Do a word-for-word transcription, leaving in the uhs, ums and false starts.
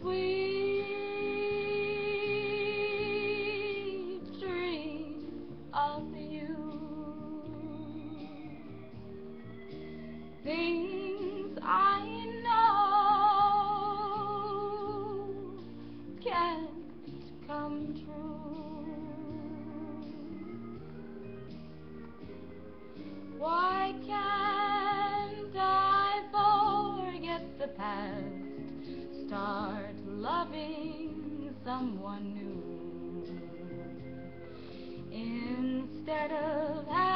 sweet dream of you. Things I know can't come true. Why can't I forget the past, start loving someone new, instead of having